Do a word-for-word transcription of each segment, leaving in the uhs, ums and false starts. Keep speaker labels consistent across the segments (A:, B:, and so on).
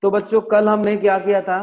A: तो बच्चों कल हमने क्या किया था,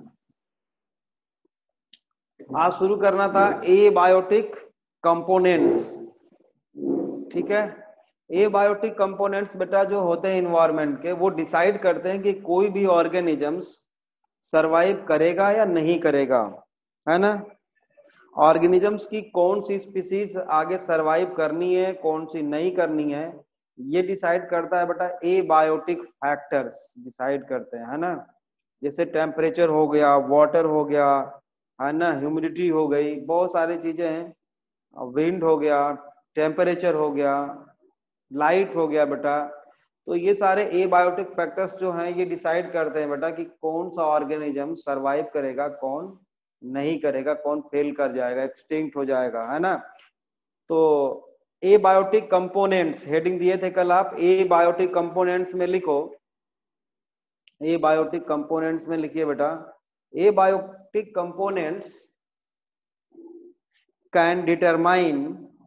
A: आज शुरू करना था एबायोटिक कंपोनेंट्स। ठीक है, एबायोटिक कंपोनेंट्स बेटा जो होते हैं इन्वायरमेंट के, वो डिसाइड करते हैं कि कोई भी ऑर्गेनिजम्स सरवाइव करेगा या नहीं करेगा, है ना। ऑर्गेनिजम्स की कौन सी स्पीसीज आगे सरवाइव करनी है, कौन सी नहीं करनी है, ये डिसाइड करता है बेटा एबायोटिक फैक्टर्स डिसाइड करते हैं, है ना। जैसे टेम्परेचर हो गया, वाटर हो गया, है ना, ह्यूमिडिटी हो गई, बहुत सारी चीजें हैं, विंड हो गया, टेम्परेचर हो गया, लाइट हो गया बेटा। तो ये सारे एबायोटिक फैक्टर्स जो हैं ये डिसाइड करते हैं बेटा कि कौन सा ऑर्गेनिज्म सरवाइव करेगा, कौन नहीं करेगा, कौन फेल कर जाएगा, एक्सटिंक्ट हो जाएगा, है ना। तो एबायोटिक कंपोनेंट्स हेडिंग दिए थे कल आप, एबायोटिक कंपोनेंट्स में लिखो, एबायोटिक कंपोनेंट्स में लिखिए बेटा, abiotic components can determine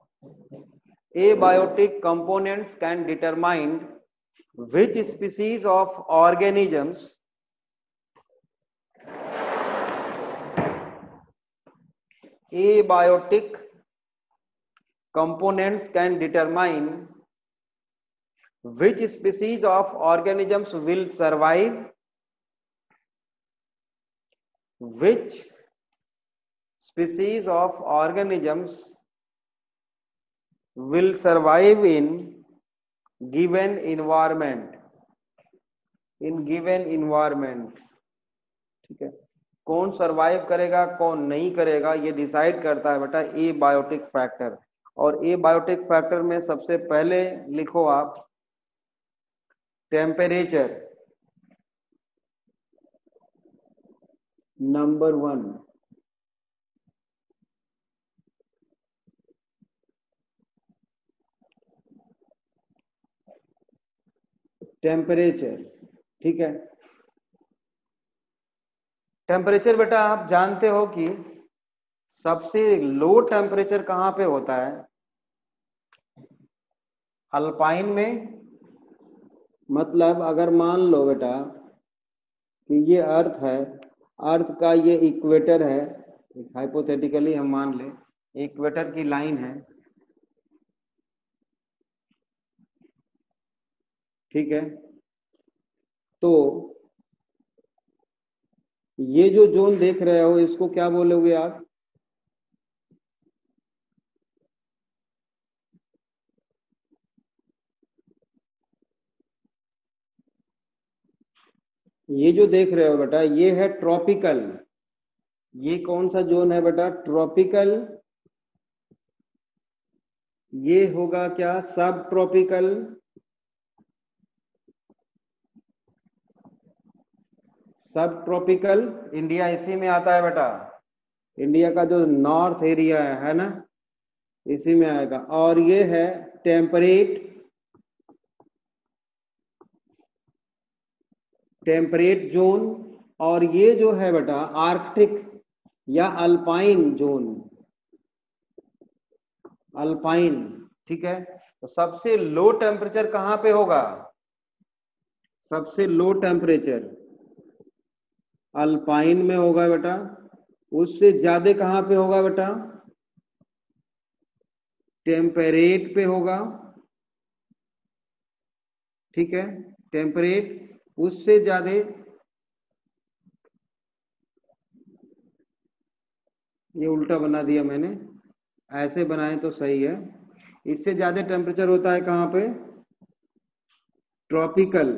A: abiotic components can determine which species of organisms abiotic components can determine which species of organisms will survive, which species of organisms will survive in given environment, in given environment। ठीक है, कौन survive करेगा, कौन नहीं करेगा, ये decide करता है बेटा एबायोटिक फैक्टर। और एबायोटिक फैक्टर में सबसे पहले लिखो आप टेम्परेचर, नंबर वन। टेम्परेचर, ठीक है। टेम्परेचर बेटा आप जानते हो कि सबसे लो टेम्परेचर कहां पे होता है, अल्पाइन में। मतलब अगर मान लो बेटा कि ये अर्थ है, अर्थ का ये इक्वेटर है, हाइपोथेटिकली हम मान ले इक्वेटर की लाइन है, ठीक है। तो ये जो जोन देख रहे हो इसको क्या बोलोगे आप, ये जो देख रहे हो बेटा ये है ट्रॉपिकल। ये कौन सा जोन है बेटा, ट्रॉपिकल। ये होगा क्या, सब ट्रॉपिकल। सब ट्रॉपिकल इंडिया इसी में आता है बेटा, इंडिया का जो नॉर्थ एरिया है, है ना, इसी में आएगा। और ये है टेम्परेट, टेम्परेट जोन। और ये जो है बेटा आर्कटिक या अल्पाइन जोन, अल्पाइन, ठीक है। तो सबसे लो टेम्परेचर कहां पे होगा, सबसे लो टेम्परेचर अल्पाइन में होगा बेटा। उससे ज्यादा कहां पे होगा बेटा, टेम्परेट पे होगा, ठीक है, टेम्परेट। उससे ज्यादा, ये उल्टा बना दिया मैंने, ऐसे बनाए तो सही है। इससे ज्यादा टेम्परेचर होता है कहां पे, ट्रॉपिकल,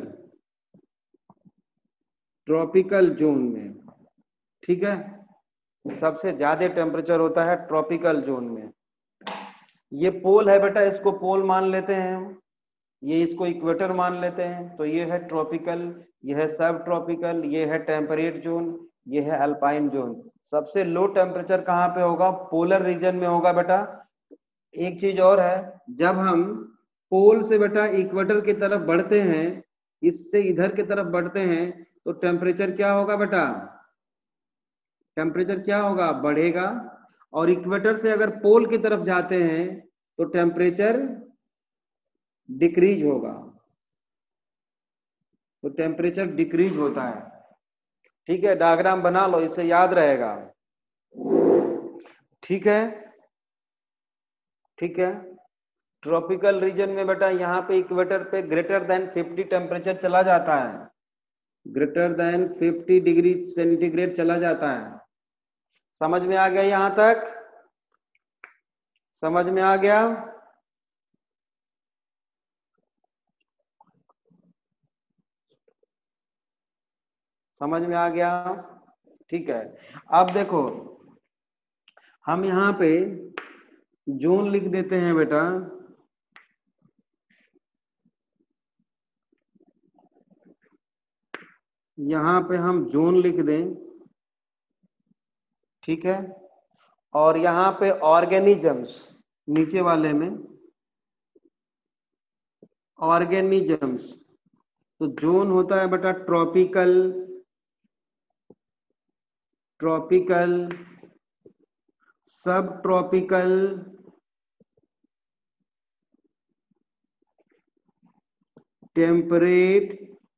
A: ट्रॉपिकल जोन में, ठीक है। सबसे ज्यादा टेम्परेचर होता है ट्रॉपिकल जोन में। ये पोल है बेटा, इसको पोल मान लेते हैं हम, ये इसको इक्वेटर मान लेते हैं। तो ये है ट्रॉपिकल, ये है सब ट्रॉपिकल, ये है टेम्परेट जोन, ये है अल्पाइन जोन। सबसे लो टेम्परेचर कहां पे होगा, पोलर रीजन में होगा बेटा। एक चीज और है, जब हम पोल से बेटा इक्वेटर की तरफ बढ़ते हैं, इससे इधर की तरफ बढ़ते हैं, तो टेम्परेचर क्या होगा बेटा, टेम्परेचर क्या होगा, बढ़ेगा। और इक्वेटर से अगर पोल की तरफ जाते हैं तो टेम्परेचर डिक्रीज होगा। तो टेम्परेचर डिक्रीज होता है। ठीक है, डायग्राम बना लो, इससे याद रहेगा। ठीक है, ठीक है। ट्रॉपिकल रीजन में बेटा यहाँ पे इक्वेटर पे ग्रेटर देन फिफ्टी टेम्परेचर चला जाता है, greater than fifty degree centigrade चला जाता है। समझ में आ गया? यहां तक समझ में आ गया? समझ में आ गया? ठीक है। अब देखो, हम यहाँ पे जोन लिख देते हैं बेटा। यहाँ पे हम जोन लिख दें, ठीक है। और यहाँ पे ऑर्गेनिजम्स, नीचे वाले में ऑर्गेनिजम्स, तो जोन होता है बेटा tropical, tropical, subtropical, temperate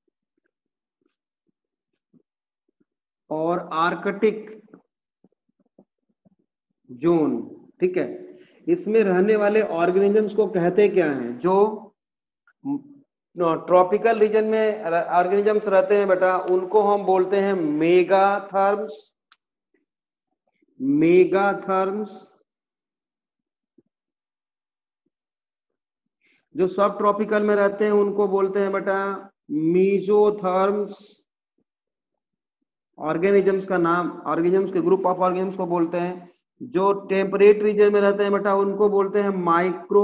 A: और आर्कटिक जोन। ठीक है, इसमें रहने वाले ऑर्गेनिजम्स को कहते क्या हैं? जो ट्रॉपिकल रीजन में ऑर्गेनिजम्स रहते हैं बेटा, उनको हम बोलते हैं मेगाथर्म्स, मेगाथर्म्स। जो सब ट्रॉपिकल में रहते हैं उनको बोलते हैं बेटा मीजोथर्म्स। ऑर्गेनिजम्स का नाम, ऑर्गेनिजम्स के ग्रुप ऑफ ऑर्गेनिजम्स को बोलते हैं। जो टेम्परेट रीजन में रहते हैं बेटा, उनको बोलते हैं माइक्रो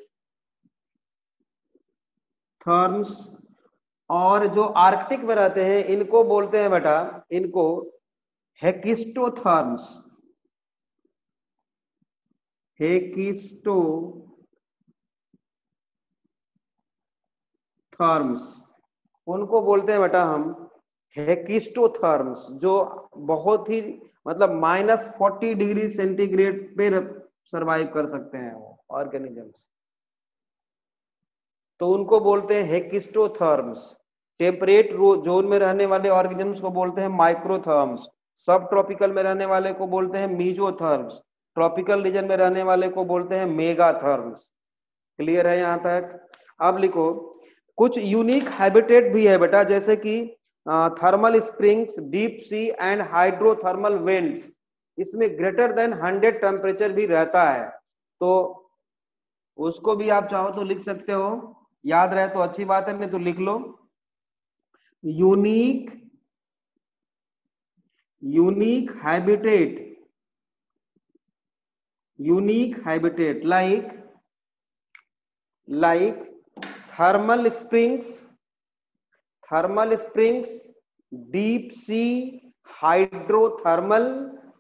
A: थर्म्स। और जो आर्कटिक में रहते हैं इनको बोलते हैं बेटा, इनको हेकिस्टोथर्म्स, हेकिस्टो थर्म्स, उनको बोलते हैं बेटा हम हेकिस्टोथर्म्स। जो बहुत ही मतलब माइनस फोर्टी डिग्री सेंटीग्रेड पे सरवाइव कर सकते हैं वो ऑर्गेनिजम्स, तो उनको बोलते हैं हेकिस्टोथर्म्स। टेम्परेट जोन में रहने वाले ऑर्गेनिजम्स को बोलते हैं माइक्रोथर्म्स। सब ट्रॉपिकल में रहने वाले को बोलते हैं मीजोथर्म्स। ट्रॉपिकल रीजन में रहने वाले को बोलते हैं मेगाथर्म्स। क्लियर है यहां तक? अब लिखो, कुछ यूनिक हैबिटेट भी है बेटा, जैसे कि thermal springs, deep sea and hydrothermal vents. इसमें ग्रेटर देन हंड्रेड टेम्परेचर भी रहता है, तो उसको भी आप चाहो तो लिख सकते हो। याद रहे तो अच्छी बात है, नहीं तो लिख लो unique, unique habitat, unique habitat like like thermal springs, thermal springs, deep sea hydrothermal,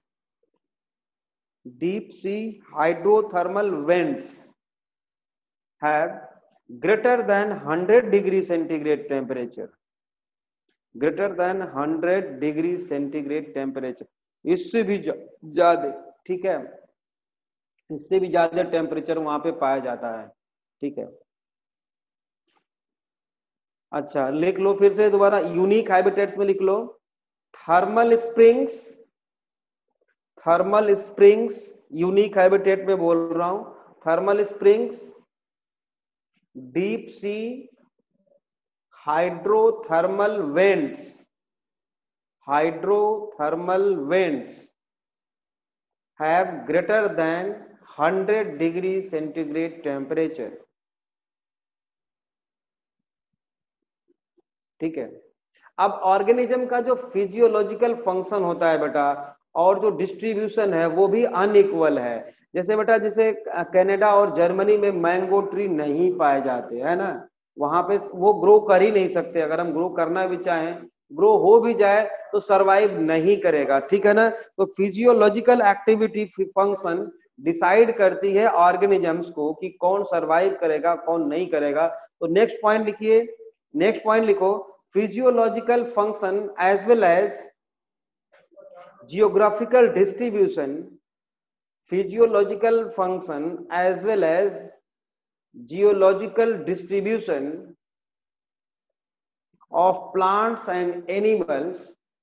A: deep sea hydrothermal vents have greater than one hundred degree centigrade temperature, greater than one hundred degree centigrade temperature, इससे भी ज्यादा। ठीक है, इससे भी ज्यादा temperature वहां पे पाया जाता है। ठीक है, अच्छा लिख लो फिर से दोबारा, यूनिक हैबिटेट्स में लिख लो thermal springs, thermal springs, unique habitat में बोल रहा हूं, thermal springs, deep sea hydrothermal vents, hydrothermal vents have greater than one hundred degree centigrade temperature। ठीक है, अब ऑर्गेनिज्म का जो फिजियोलॉजिकल फंक्शन होता है बेटा, और जो डिस्ट्रीब्यूशन है वो भी अनइक्वल है। जैसे बेटा, जैसे कनाडा और जर्मनी में मैंगो ट्री नहीं पाए जाते है ना, वहां पे वो ग्रो कर ही नहीं सकते। अगर हम ग्रो करना भी चाहें, ग्रो हो भी जाए तो सरवाइव नहीं करेगा। ठीक है ना, तो फिजियोलॉजिकल एक्टिविटी फंक्शन डिसाइड करती है ऑर्गेनिजम्स को कि कौन सरवाइव करेगा कौन नहीं करेगा। तो नेक्स्ट पॉइंट लिखिए, नेक्स्ट पॉइंट लिखो, physiological function as well as geographical distribution, physiological function as well as geological distribution of plants and animals,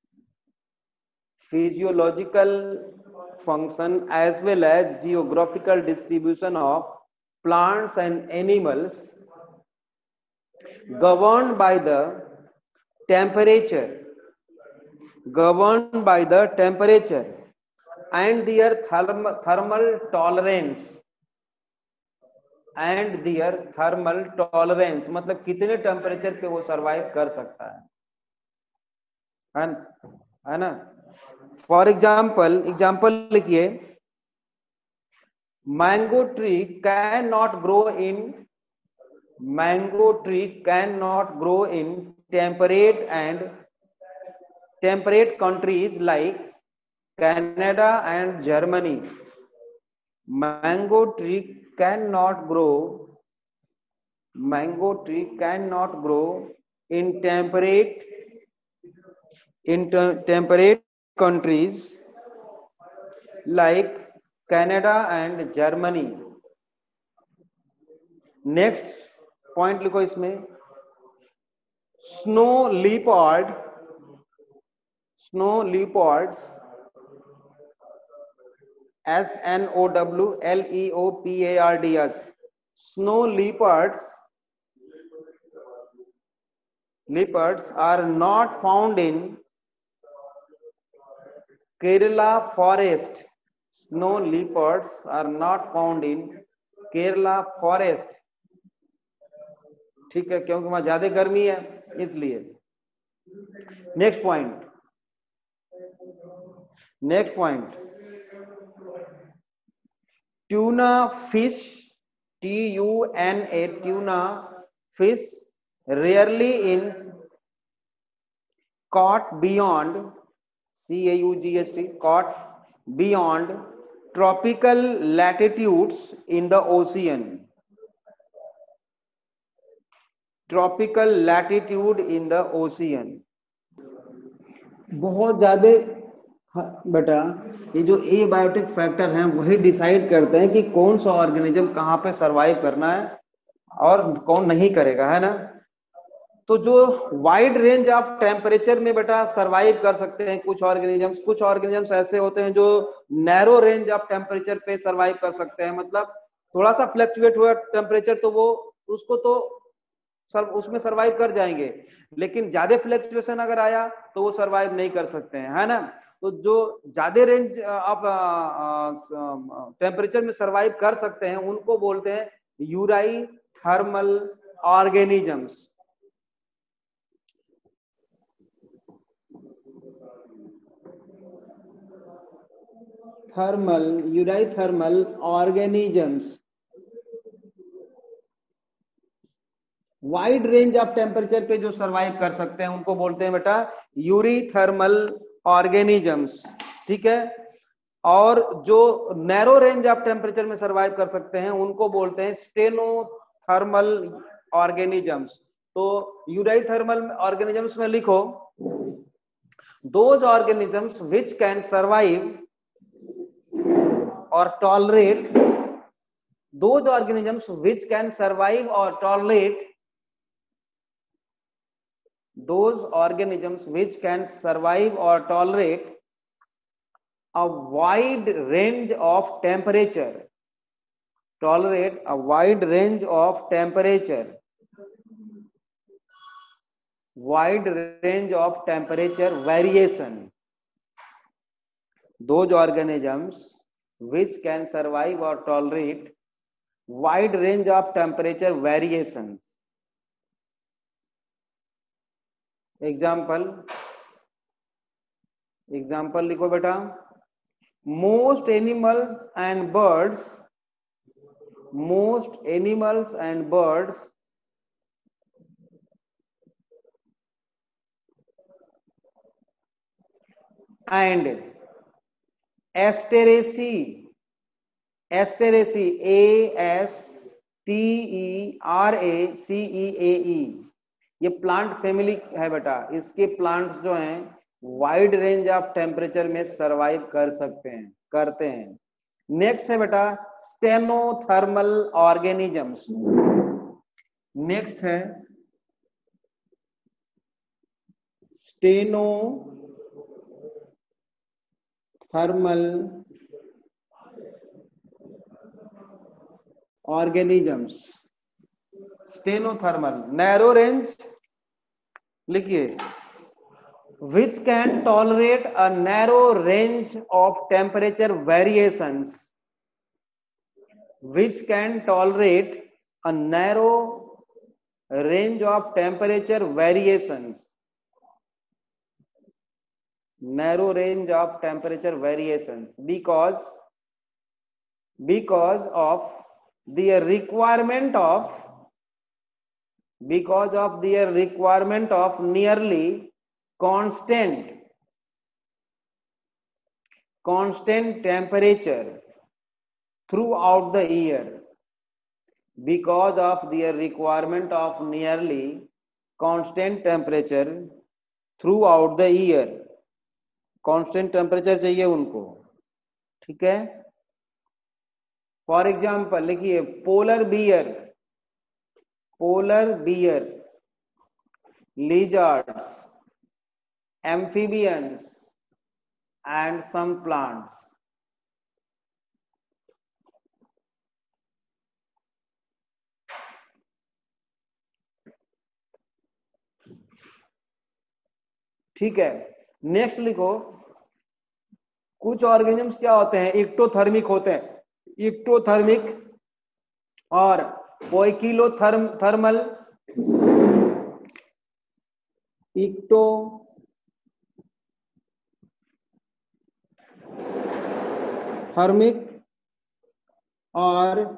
A: physiological function as well as geographical distribution of plants and animals governed by the temperature, governed by the temperature and their therm, thermal tolerance and their thermal tolerance, मतलब कितने temperature पे वो survive कर सकता है, है ना। For example example लिखिए, mango tree can not grow in mango tree can not grow in temperate and temperate countries like Canada and Germany. Mango tree can not grow mango tree can not grow in temperate in temperate countries like Canada and Germany. Next point लिखो इसमें, snow leopard, snow leopards, S N O W L E O P A R D S, snow leopards leopards are not found in Kerala forest. Snow leopards are not found in Kerala forest. ठीक है, क्योंकि वहां ज्यादा गर्मी है इसलिए। Next point next point tuna fish, T U N A, tuna fish rarely in caught beyond C A U G S T, caught beyond tropical latitudes in the ocean. Tropical latitude in the ocean. बहुत ज्यादा बेटा, ये जो ए biotic factor हैं वही decide करते हैं कि कौन सा ऑर्गेनिज्म कहाँ पे सरवाइव करना है और कौन नहीं करेगा, है ना। तो जो वाइड रेंज ऑफ टेम्परेचर में बेटा सरवाइव कर सकते हैं कुछ ऑर्गेनिजम्स, कुछ ऑर्गेनिजम्स ऐसे होते हैं जो नैरो रेंज ऑफ टेम्परेचर पे सरवाइव कर सकते हैं, मतलब थोड़ा सा फ्लक्चुएट हुआ टेम्परेचर तो वो उसको तो सर उसमें सरवाइव कर जाएंगे, लेकिन ज्यादा फ्लक्चुएशन अगर आया तो वो सरवाइव नहीं कर सकते हैं, है ना। तो जो ज्यादा रेंज ऑफ टेम्परेचर में सरवाइव कर सकते हैं उनको बोलते हैं eurythermal organisms. Thermal eurythermal organisms, wide range of temperature पे जो सरवाइव कर सकते हैं उनको बोलते हैं बेटा यूरीथर्मल ऑर्गेनिजम्स, ठीक है। और जो नैरो रेंज ऑफ टेम्परेचर में सरवाइव कर सकते हैं उनको बोलते हैं स्टेनोथर्मल ऑर्गेनिजम्स। तो यूराइथर्मल ऑर्गेनिजम्स में लिखो, those organisms which can survive or tolerate those organisms which can survive or tolerate those organisms which can survive or tolerate a wide range of temperature, tolerate a wide range of temperature, wide range of temperature variation, those organisms which can survive or tolerate wide range of temperature variations. Example, example लिखो बेटा, most animals and birds, most animals and birds and Asteraceae, Asteraceae, A S T E R A C E A E, ये plant family है बेटा। इसके plants जो हैं wide range of temperature में survive कर सकते हैं करते हैं। नेक्स्ट है बेटा स्टेनोथर्मल ऑर्गेनिजम्स। नेक्स्ट है stenothermal organisms, stenothermal narrow range लिखिए, which can tolerate a narrow range of temperature variations, which can tolerate a narrow range of temperature variations, narrow range of temperature variations because because of their requirement of because of their requirement of nearly constant constant temperature throughout the year, because of their requirement of nearly constant temperature throughout the year, constant temperature चाहिए उनको, ठीक है। For example लिखिए, polar bear, polar bear, lizards, amphibians and some plants. ठीक है, next लिखो, कुछ organisms क्या होते हैं, इक्टोथर्मिक होते हैं, इक्टोथर्मिक और पोइकिलोथर्म थर्मल, इक्टो थर्मिक और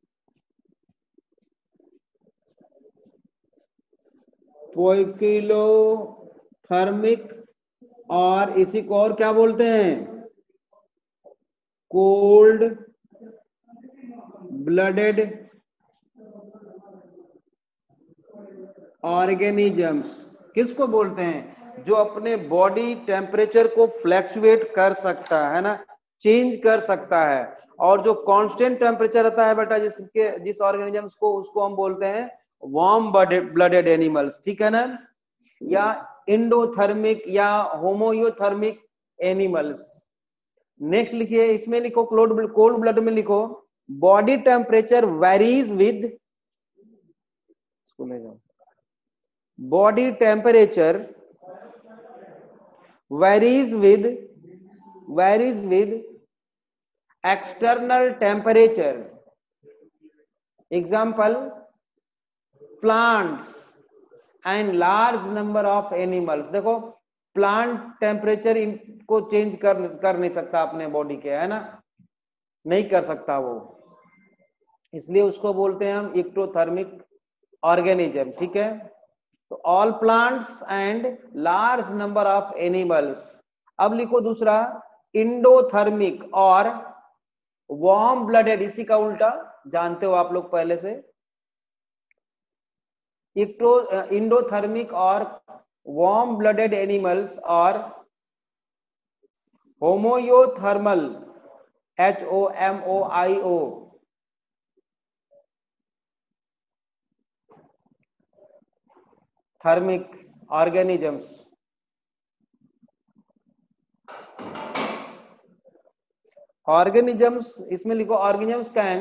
A: पोइकिलोथर्मिक, और इसी को और क्या बोलते हैं, कोल्ड ब्लडेड ऑर्गेनिजम्स। किसको बोलते हैं, जो अपने बॉडी टेम्परेचर को फ्लैक्चुएट कर सकता है ना, चेंज कर सकता है, और जो कांस्टेंट टेम्परेचर रहता है बेटा जिसके जिस ऑर्गेनिजम्स को, उसको हम बोलते हैं वार्म ब्लडेड एनिमल्स, ठीक है ना, या इंडोथर्मिक या होमोयोथर्मिक एनिमल्स। नेक्स्ट लिखिए, इसमें लिखो कोल्ड कोल्ड ब्लड में लिखो, बॉडी टेम्परेचर वेरीज विद, इसको ले जाओ, body temperature varies with varies with external temperature, example plants and large number of animals. देखो प्लांट टेम्परेचर इनको चेंज कर कर नहीं सकता अपने बॉडी के, है ना, नहीं कर सकता वो, इसलिए उसको बोलते हैं हम इक्टोथर्मिक ऑर्गेनिज्म, ठीक है। तो all plants and large number of animals. अब लिखो दूसरा, इंडोथर्मिक और वार्म ब्लडेड, इसी का उल्टा जानते हो आप लोग पहले से, इक्टो इंडोथर्मिक और वार्म ब्लडेड एनिमल्स और homoiothermal, H O M O I O, thermic organisms. Organisms इसमें लिखो, organisms can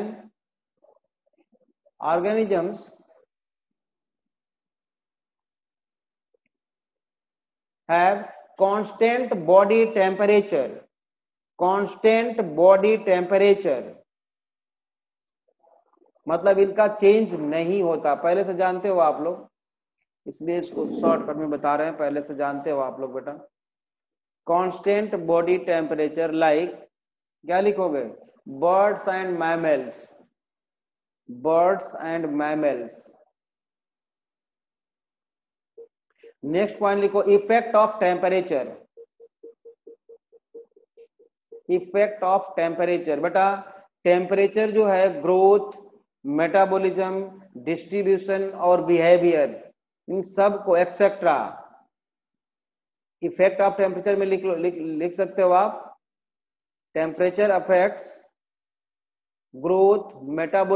A: organisms have constant body temperature, constant body temperature मतलब इनका चेंज नहीं होता, पहले से जानते हो आप लोग, इसलिए इसको शॉर्टकट में बता रहे हैं, पहले से जानते हो आप लोग बेटा। कांस्टेंट बॉडी टेम्परेचर लाइक, क्या लिखोगे, birds and mammals, birds and mammals. Next point लिखो, effect of temperature, effect of temperature. बेटा टेम्परेचर जो है ग्रोथ, मेटाबॉलिज्म, डिस्ट्रीब्यूशन और बिहेवियर, इन सब को एक्सेट्रा इफेक्ट ऑफ टेम्परेचर में लिख लो, लिख, लिख सकते हो आप, temperature affects growth,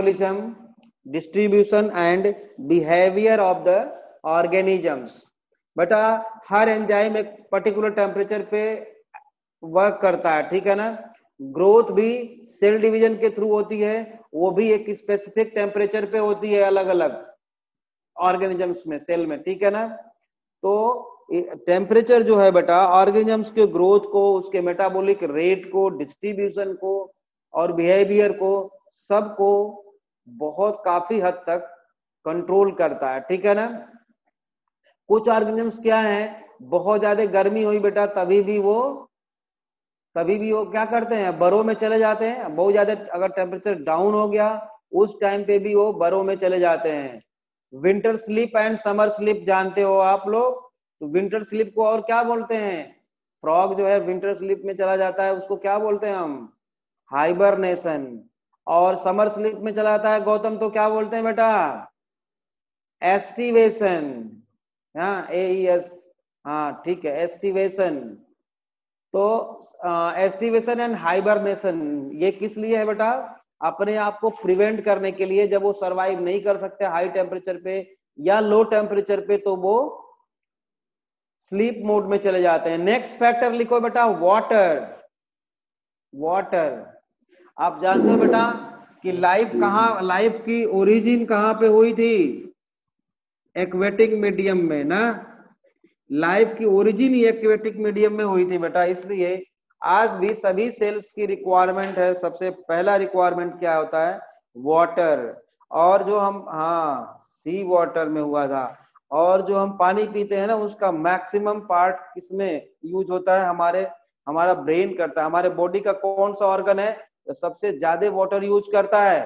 A: metabolism, distribution and behaviour of the organisms. बेटा हर एंजाइम एक पर्टिकुलर टेम्परेचर पे वर्क करता है, ठीक है ना। ग्रोथ भी सेल डिवीजन के थ्रू होती है, वो भी एक स्पेसिफिक टेम्परेचर पे होती है अलग अलग ऑर्गेनिजम्स में, सेल में, ठीक है ना। तो टेम्परेचर जो है बेटा ऑर्गेनिजम्स के ग्रोथ को, उसके मेटाबॉलिक रेट को, डिस्ट्रीब्यूशन को और बिहेवियर को, सबको बहुत काफी हद तक कंट्रोल करता है, ठीक है ना। कुछ ऑर्गेनिजम्स क्या है, बहुत ज्यादा गर्मी हुई बेटा तभी भी वो तभी भी वो क्या करते हैं, बरो में चले जाते हैं। बहुत ज्यादा अगर टेम्परेचर डाउन हो गया उस टाइम पे भी वो बरो में चले जाते हैं। Winter sleep and summer sleep जानते हो आप लोग, तो विंटर स्लीप को और क्या बोलते हैं, फ्रॉग जो है विंटर स्लीप में चला जाता है उसको क्या बोलते हैं हम, हाइबरनेशन। और समर स्लीप में चला जाता है गौतम तो क्या बोलते हैं बेटा, एस्टिवेशन। हाँ ए एस, हाँ ठीक है, एस्टिवेशन। तो एस्टिवेशन एंड हाइबरनेशन ये किस लिए है बेटा, अपने आप को प्रिवेंट करने के लिए। जब वो सरवाइव नहीं कर सकते हाई टेम्परेचर पे या लो टेम्परेचर पे तो वो स्लीप मोड में चले जाते हैं। नेक्स्ट फैक्टर लिखो बेटा, वाटर। वाटर, आप जानते हो बेटा कि लाइफ कहाँ, लाइफ की ओरिजिन कहाँ पे हुई थी, एक्वेटिक मीडियम में ना। लाइफ की ओरिजिन ही एक्वेटिक मीडियम में हुई थी बेटा, इसलिए आज भी सभी सेल्स की रिक्वायरमेंट है, सबसे पहला रिक्वायरमेंट क्या होता है, वाटर। और जो हम, हाँ सी वाटर में हुआ था। और जो हम पानी पीते हैं ना उसका मैक्सिमम पार्ट किसमें यूज होता है, हमारे हमारा ब्रेन करता है। हमारे बॉडी का कौन सा ऑर्गन है तो सबसे ज्यादा वाटर यूज करता है,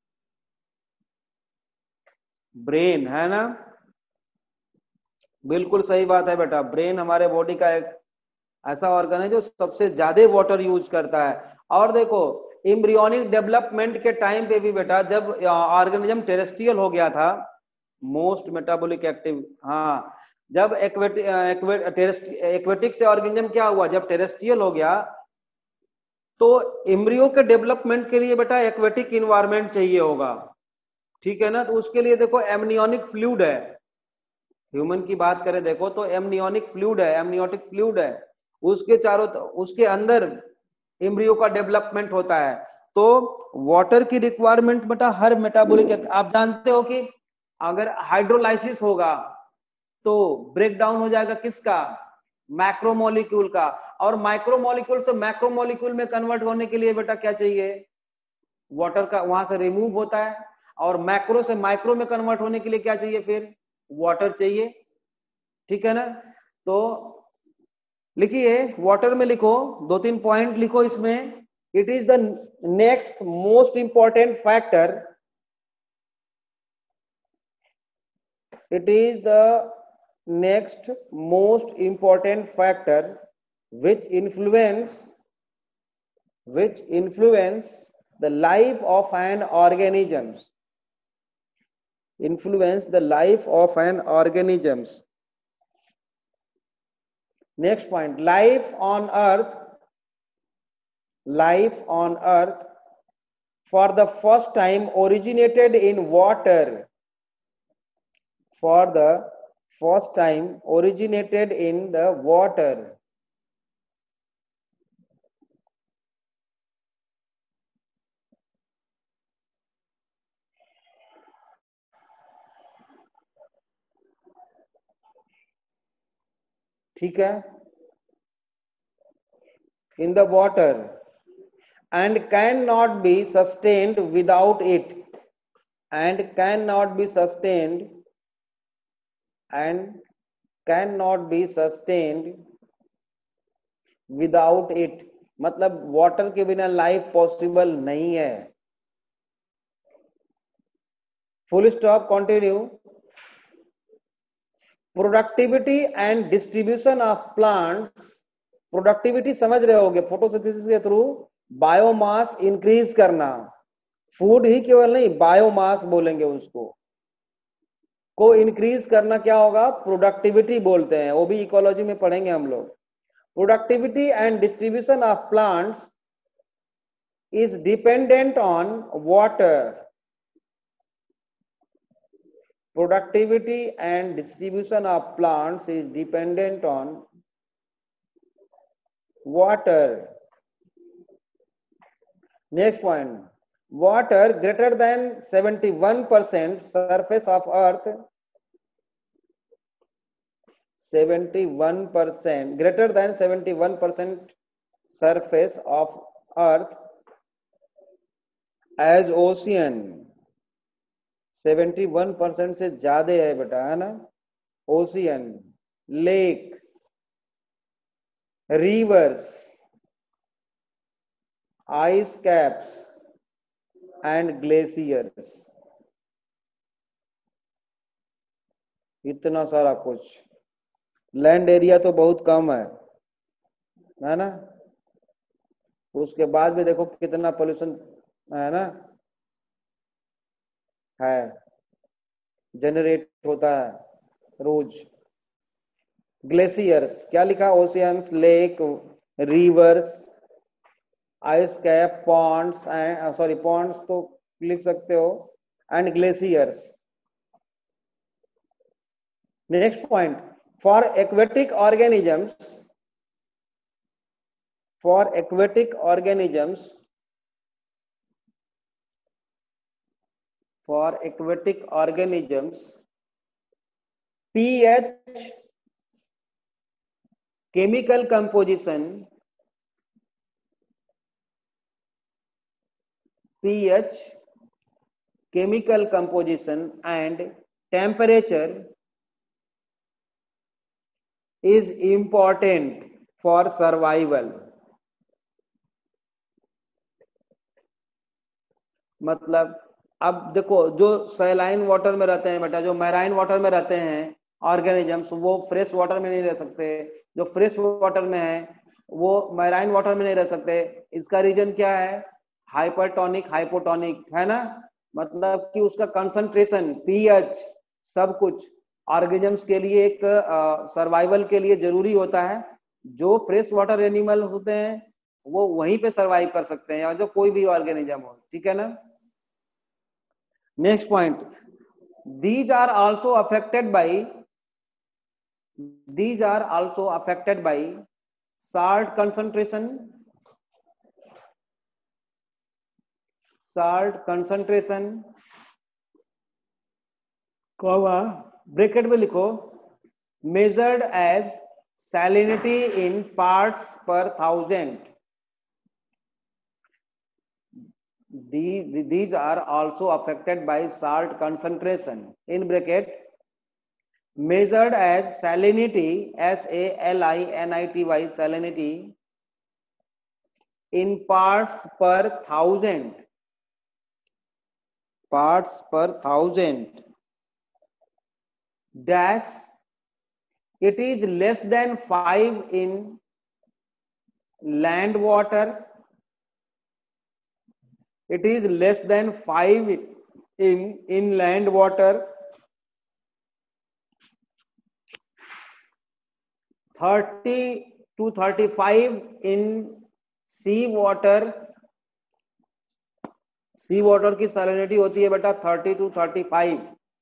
A: ब्रेन, है ना। बिल्कुल सही बात है बेटा, ब्रेन हमारे बॉडी का एक ऐसा ऑर्गन है जो सबसे ज्यादा वाटर यूज करता है। और देखो एम्ब्रियोनिक डेवलपमेंट के टाइम पे भी बेटा जब ऑर्गेनिज्म टेरेस्ट्रियल हो गया था, मोस्ट मेटाबॉलिक एक्टिव, हाँ जब एक्वेटिक से ऑर्गेनिज्म क्या हुआ, जब टेरेस्ट्रियल हो गया तो एम्ब्रियो के डेवलपमेंट के लिए बेटा एक्वेटिक इन्वायरमेंट चाहिए होगा, ठीक है ना। तो उसके लिए देखो एमनियोनिक फ्लूइड है, ह्यूमन की बात करें देखो तो एमनियोनिक फ्लूइड है, एमनियोटिक फ्लूइड है, उसके चारों, उसके अंदर एम्ब्रियो का डेवलपमेंट होता है। तो वाटर की रिक्वायरमेंट बेटा हर मेटाबॉलिक, आप जानते हो कि अगर हाइड्रोलाइसिस होगा तो ब्रेक डाउन हो जाएगा किसका, मैक्रोमोलिक्यूल का। और माइक्रोमोलिक्यूल से मैक्रोमोलिक्यूल में कन्वर्ट होने के लिए बेटा क्या चाहिए, वाटर का वहां से रिमूव होता है। और मैक्रो से माइक्रो में कन्वर्ट होने के लिए क्या चाहिए, फिर वाटर चाहिए, ठीक है ना। तो लिखिए वाटर में लिखो, दो तीन पॉइंट लिखो इसमें। It is the next most important factor, it is the next most important factor which influence which influence the life of an organisms, influence the life of an organisms. Next point, life on earth, life on earth for the first time originated in water, for the first time originated in the water. ठीक है, in the water and cannot be sustained without it, and cannot be sustained and cannot be sustained without it, मतलब water के बिना life possible नहीं है। Full stop, continue. Productivity and distribution of plants, productivity समझ रहे होगे, photosynthesis के through biomass increase करना, फूड ही केवल नहीं बायोमास बोलेंगे उसको, को इंक्रीज करना क्या होगा, प्रोडक्टिविटी बोलते हैं, वो भी इकोलॉजी में पढ़ेंगे हम लोग। Productivity and distribution of plants is dependent on water, productivity and distribution of plants is dependent on water. Next point, water greater than seventy-one percent surface of earth, seventy-one percent greater than seventy-one percent surface of earth as ocean, seventy one percent से ज्यादा है बेटा, है ना, ocean, lake, rivers, ice caps and glaciers, इतना सारा कुछ। Land area तो बहुत कम है, है ना, उसके बाद भी देखो कितना पोल्यूशन है ना, है, जनरेट होता है रोज। ग्लेशियर्स क्या लिखा, oceans, lake, rivers, ice cap, ponds and sorry ponds तो लिख सकते हो, and glaciers. Next point, for aquatic organisms, for aquatic organisms for aquatic organisms, pH, chemical composition, pH, chemical composition and temperature is important for survival. मतलब अब देखो, जो saline water में रहते हैं बेटा, जो मैराइन वाटर में रहते हैं ऑर्गेनिजम्स, वो फ्रेश वाटर में नहीं रह सकते। जो फ्रेश वाटर में है वो मैराइन वाटर में नहीं रह सकते। इसका रीजन क्या है, हाइपरटोनिक, हाइपोटोनिक, है ना, मतलब कि उसका कंसंट्रेशन, पीएच, सब कुछ ऑर्गेनिजम्स के लिए एक सर्वाइवल के लिए जरूरी होता है। जो फ्रेश वाटर एनिमल होते हैं वो वहीं पे सर्वाइव कर सकते हैं, या जो कोई भी ऑर्गेनिज्म हो, ठीक है ना। Next point, these are also affected by these are also affected by salt concentration, salt concentration, comma bracket में लिखो, measured as salinity in parts per thousand. These, these are also affected by salt concentration, in bracket, measured as salinity, S A L I N I T Y, salinity in parts per thousand, parts per thousand, dash, it is less than five in land water, it is less than five in inland water, thirty to thirty-five in sea water, sea water की salinity होती है बेटा thirty two thirty five,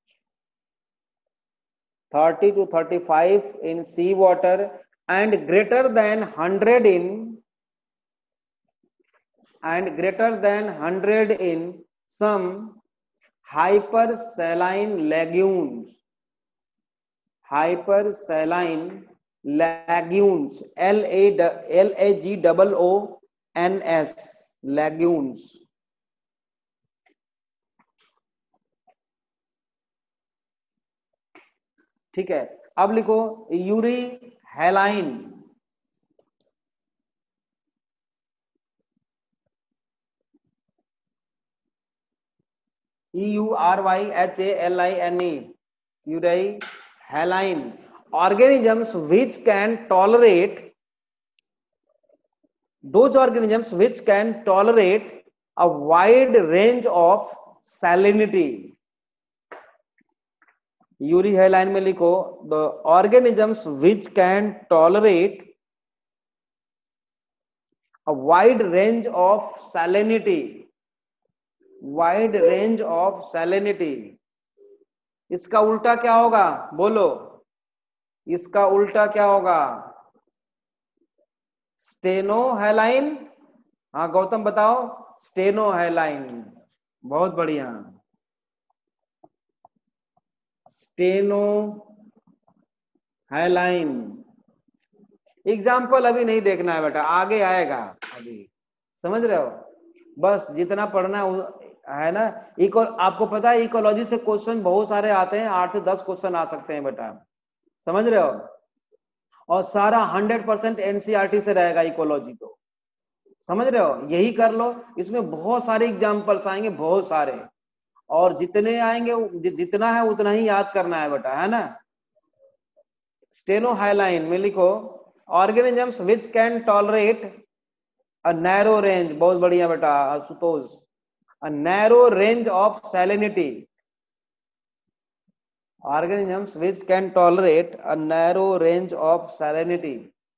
A: thirty two thirty five in sea water, and greater than hundred in and greater than one hundred in some hypersaline lagoons, hypersaline lagoons, L A L A G O O N S, lagoons. ठीक है, अब लिखो euryhaline, E U R Y H A L I N E, euryhaline, organisms which can tolerate, those organisms which can tolerate a wide range of salinity. Euryhaline में लिखो the organisms which can tolerate a wide range of salinity, wide range of salinity इसका उल्टा क्या होगा बोलो, इसका उल्टा क्या होगा? स्टेनोहेलाइन। हाँ गौतम बताओ, स्टेनोहेलाइन, बहुत बढ़िया। स्टेनोहेलाइन एग्जाम्पल अभी नहीं देखना है बेटा, आगे आएगा अभी, समझ रहे हो? बस जितना पढ़ना है ना। इको आपको पता है इकोलॉजी से क्वेश्चन बहुत सारे आते हैं, आठ से दस क्वेश्चन आ सकते हैं बेटा, समझ रहे हो? और सारा हंड्रेड परसेंट एनसीईआरटी से रहेगा इकोलॉजी तो, समझ रहे हो? यही कर लो, इसमें बहुत सारे एग्जाम्पल्स आएंगे, बहुत सारे, और जितने आएंगे जितना है उतना ही याद करना है बेटा, है ना? स्टेनोहाइलाइन में लिखो, organisms which can tolerate a narrow range, बहुत बढ़िया बेटा Ashutosh, a narrow range of salinity, organisms which can tolerate a narrow range of salinity।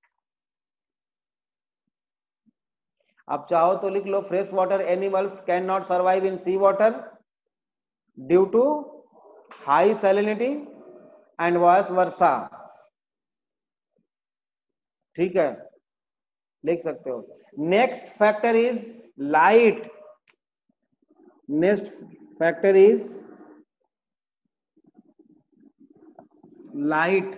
A: आप चाहो तो लिख लो, fresh water animals can not survive in sea water due to high salinity and vice versa. ठीक है, लिख सकते हो। Next factor is light, next factor is light,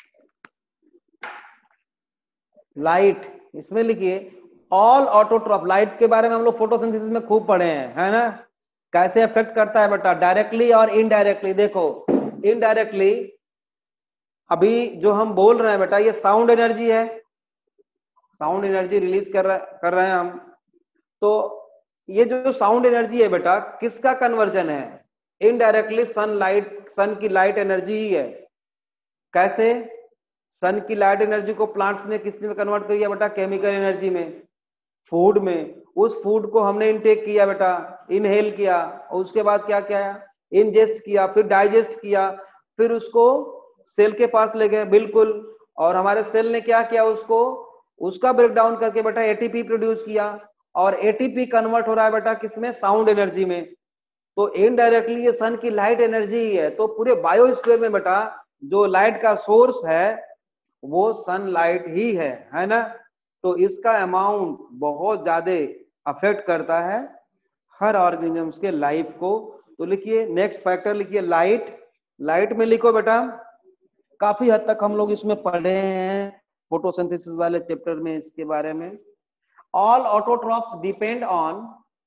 A: light इसमें लिखिए, ऑल ऑटोट्रॉफ, लाइट के बारे में हम लोग फोटोसिंथेसिस में खूब पढ़े हैं, है ना? कैसे अफेक्ट करता है बेटा, डायरेक्टली और इनडायरेक्टली। देखो इनडायरेक्टली अभी जो हम बोल रहे हैं बेटा, ये साउंड एनर्जी है, साउंड एनर्जी रिलीज कर रहे कर रहे हैं हम, तो ये जो साउंड एनर्जी है बेटा किसका कन्वर्जन है? इनडायरेक्टली सनलाइट, सन की लाइट एनर्जी ही है। कैसे? सन की लाइट एनर्जी को प्लांट्स ने किस में कन्वर्ट किया बेटा? केमिकल एनर्जी में, फूड में। उस फूड को हमने इनटेक किया बेटा, इनहेल किया, और उसके बाद क्या किया? इंजेस्ट किया, फिर डाइजेस्ट किया, फिर उसको सेल के पास ले गए, बिल्कुल, और हमारे सेल ने क्या किया? उसको उसका ब्रेक डाउन करके बेटा एटीपी प्रोड्यूस किया, और एटीपी कन्वर्ट हो रहा है बेटा किसमें? साउंड एनर्जी में। तो इनडायरेक्टली ये सन की लाइट एनर्जी ही है। तो पूरे बायोस्फीयर में बेटा जो लाइट का सोर्स है वो सनलाइट ही है, है ना? तो इसका अमाउंट बहुत ज्यादा अफेक्ट करता है हर ऑर्गेनिजम्स के लाइफ को। तो लिखिए नेक्स्ट फैक्टर, लिखिए लाइट। लाइट में लिखो बेटा, काफी हद तक हम लोग इसमें पढ़े हैं फोटोसिंथेसिस वाले चैप्टर में इसके बारे में। All autotrophs depend on,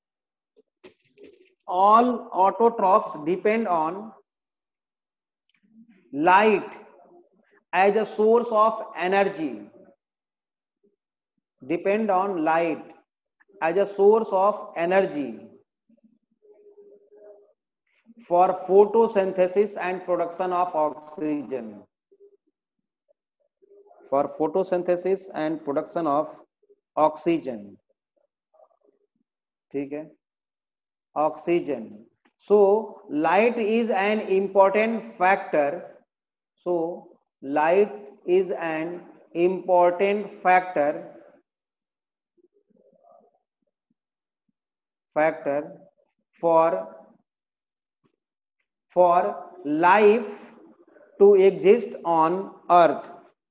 A: all autotrophs depend on light as a source of energy, depend on light as a source of energy for photosynthesis and production of oxygen, for photosynthesis and production of oxygen। ठीक है, oxygen। So light is an important factor, so light is an important factor factor for for life to exist on earth।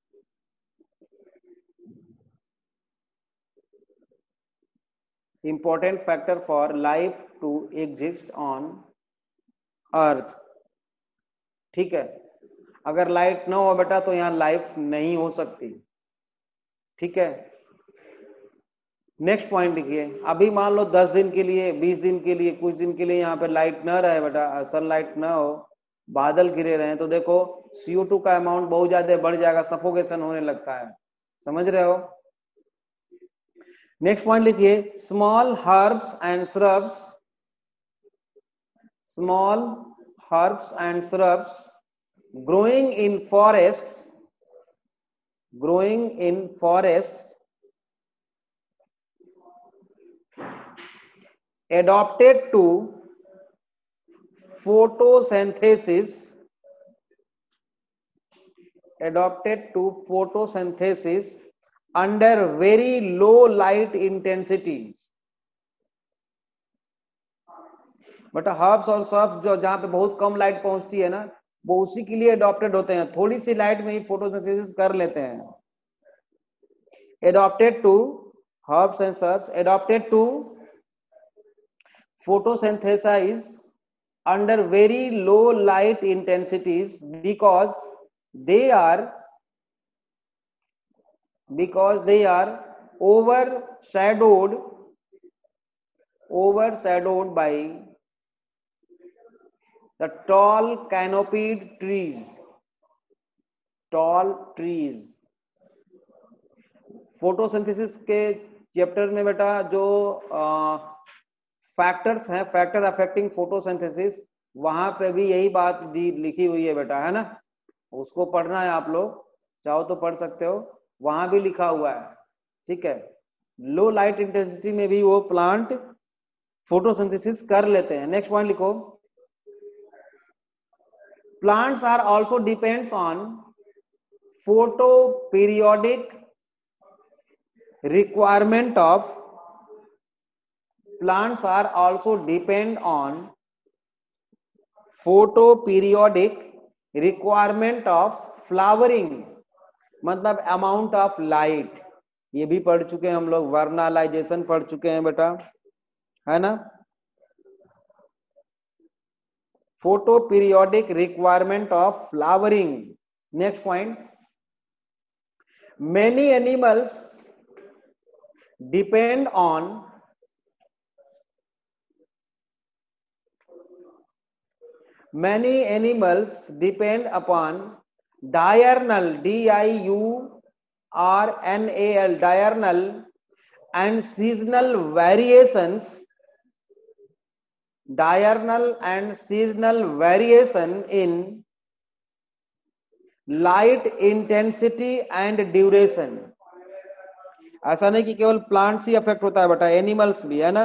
A: important factor for life to exist on earth। ठीक है, अगर light ना हो बेटा तो यहां लाइफ नहीं हो सकती। ठीक है, नेक्स्ट पॉइंट लिखिए, अभी मान लो दस दिन के लिए, बीस दिन के लिए, कुछ दिन के लिए यहाँ पे लाइट ना रहे बेटा, सनलाइट ना हो, बादल गिरे रहे, तो देखो सी ओ टू का अमाउंट बहुत ज्यादा बढ़ जाएगा, सफोकेशन होने लगता है, समझ रहे हो? नेक्स्ट पॉइंट लिखिए, small herbs and shrubs, small herbs and shrubs growing in forests, growing in forests adapted to photosynthesis, adapted to photosynthesis under very low light intensities। But herbs और श्रब्स जो जहां पे बहुत कम लाइट पहुंचती है ना, वो उसी के लिए अडॉप्टेड होते हैं, थोड़ी सी लाइट में ही फोटोसिंथेसिस कर लेते हैं। adopted to herbs and shrubs adopted to photosynthesize under very low light intensities because they are because they are overshadowed overshadowed by the tall canopied trees tall trees photosynthesis के chapter में बेटा जो factors हैं, factor affecting photosynthesis, वहां पे भी यही बात दी लिखी हुई है बेटा, है ना। उसको पढ़ना है आप लोग, चाहो तो पढ़ सकते हो, वहां भी लिखा हुआ है, ठीक है। लो लाइट इंटेंसिटी में भी वो प्लांट फोटोसिंथेसिस कर लेते हैं। नेक्स्ट पॉइंट लिखो, plants are also depends on photoperiodic requirement of plants are also depend on photoperiodic requirement of flowering, मतलब amount of light, ये भी पढ़ चुके हैं हम लोग, वर्नालाइजेशन पढ़ चुके हैं बेटा, है ना। photoperiodic requirement of flowering. Next point, many animals depend on many animals depend upon diurnal d i u r n a l diurnal and seasonal variations diurnal and seasonal variation in light intensity and duration. ऐसा नहीं कि केवल plants ही affect होता है बेटा, animals भी, है ना।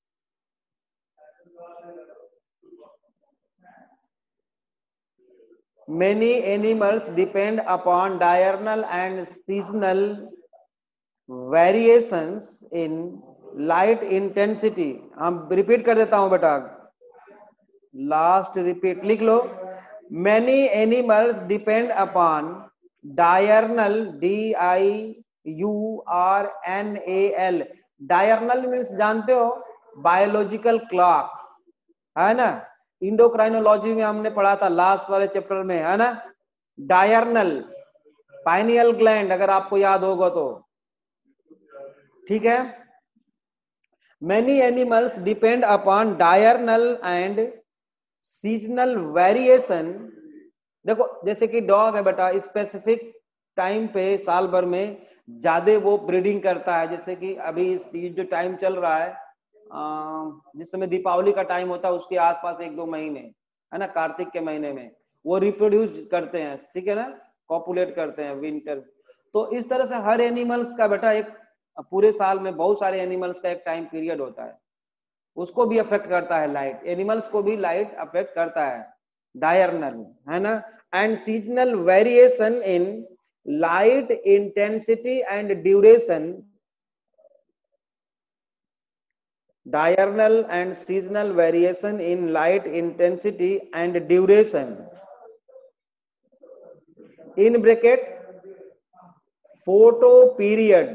A: Many animals depend upon diurnal and seasonal variations in light intensity. हम रिपीट कर देता हूं बेटा, लास्ट रिपीट लिख लो। Many animals depend upon diurnal d i u r n a l diurnal means जानते हो, बायोलॉजिकल क्लॉक, है ना। इंडोक्राइनोलॉजी में हमने पढ़ा था लास्ट वाले चैप्टर में, है ना। डायरनल पाइनियल ग्लैंड, अगर आपको याद होगा तो, ठीक है। Many animals depend upon diurnal and seasonal variation. देखो जैसे कि डॉग है बेटा, स्पेसिफिक टाइम पे साल भर में ज्यादा वो ब्रीडिंग करता है, जैसे कि अभी जो टाइम चल रहा है, जिस समय दीपावली का टाइम होता है उसके आसपास एक दो महीने, है ना, कार्तिक के महीने में वो रिप्रोड्यूस करते हैं, ठीक है ना, कॉपुलेट करते हैं विंटर। तो इस तरह से हर एनिमल्स का बेटा एक पूरे साल में बहुत सारे एनिमल्स का एक टाइम पीरियड होता है, उसको भी अफेक्ट करता है लाइट, एनिमल्स को भी लाइट अफेक्ट करता है, डायरनल, है ना। And seasonal variation in light intensity and duration, diurnal and seasonal variation in light intensity and duration, in bracket photo period,